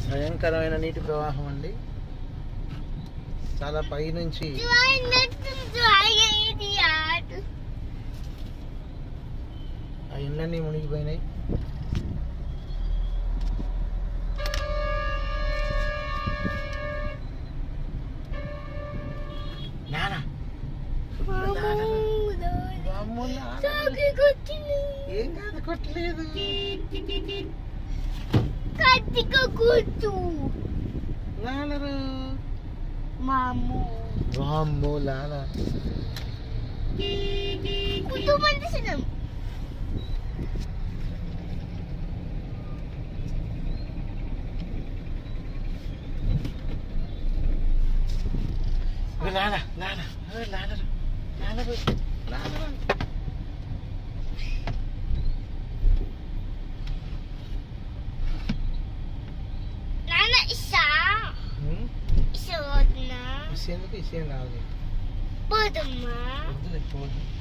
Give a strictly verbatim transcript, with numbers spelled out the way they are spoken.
భయంకరమైన నీటి ప్రవాహం అండి. చాలా పై నుంచి ఆ ఇళ్ళన్నీ మునిగిపోయినాయి. నానా ఏం కాదు, కొట్టలేదు. లాలరు మాము వామ్మో లాల కుటుంబం లాల లాల లాలరు లాలరు లాలరు ఇసేందుకు ఇసేం కాదు. పోదమ్మా వద్దులే పోదు.